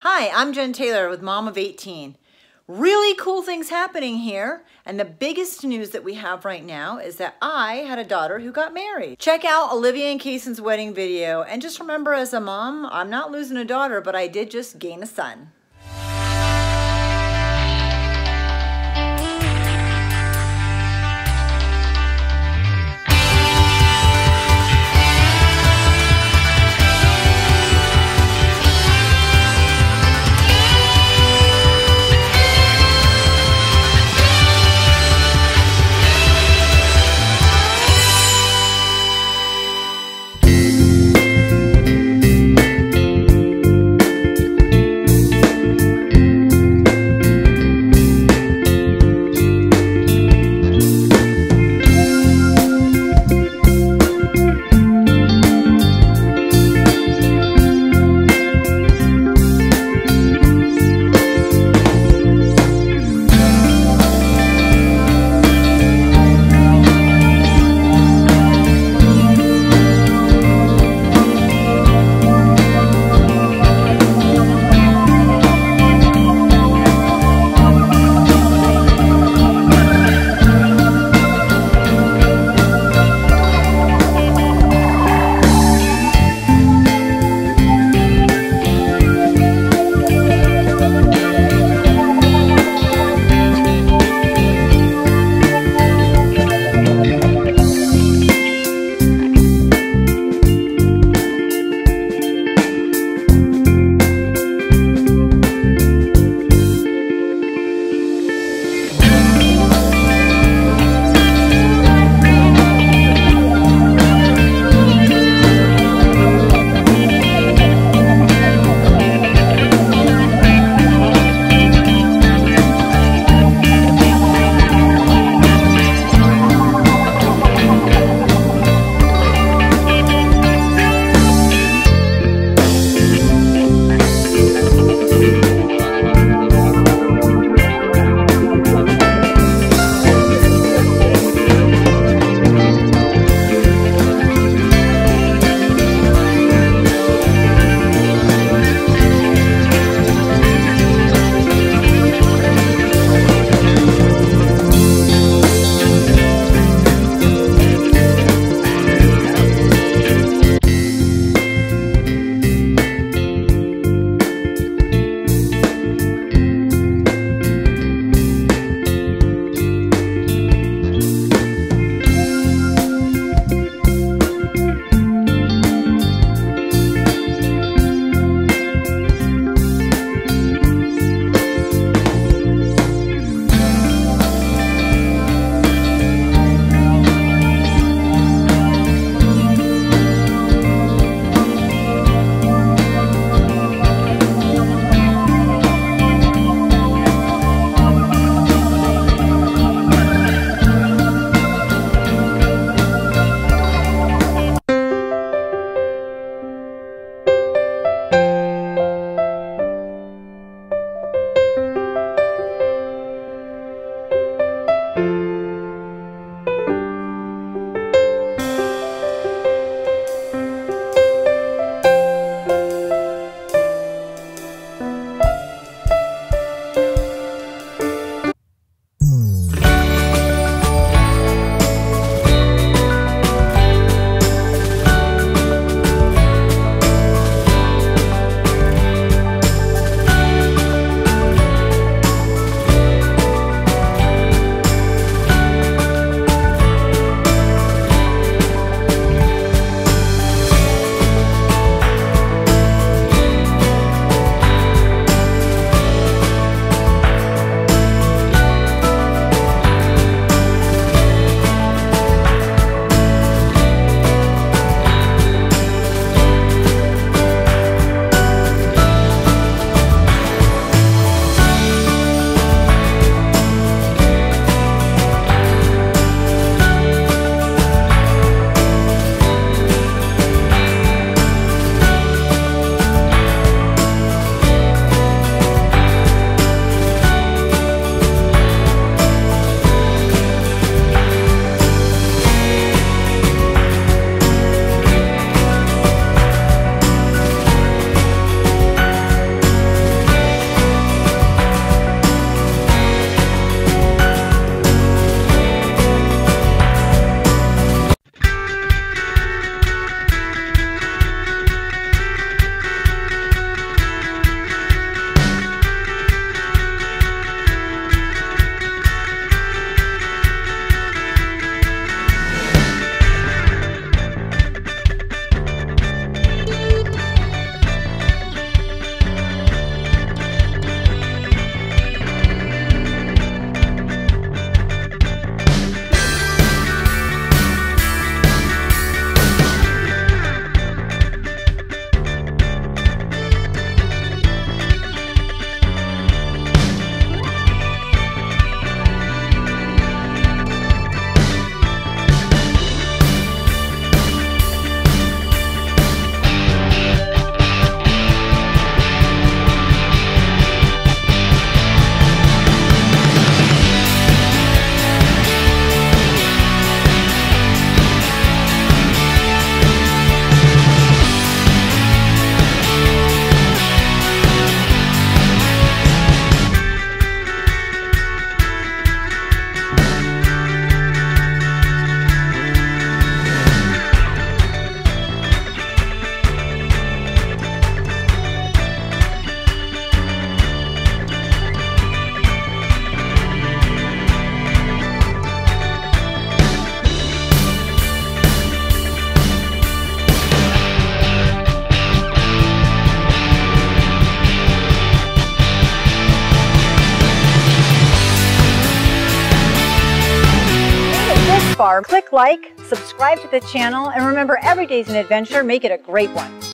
Hi, I'm Jen Taylor with Mom of 18. Really cool things happening here, and the biggest news that we have right now is that I had a daughter who got married. Check out Olivia and Caysen's wedding video, and just remember, as a mom, I'm not losing a daughter, but I did just gain a son. like, subscribe to the channel, and remember, every day's an adventure. Make it a great one.